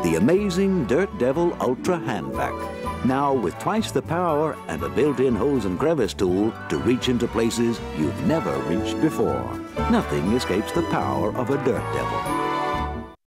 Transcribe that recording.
The amazing Dirt Devil Ultra Hand Vac. Now with twice the power and a built-in hose and crevice tool to reach into places you've never reached before. Nothing escapes the power of a Dirt Devil.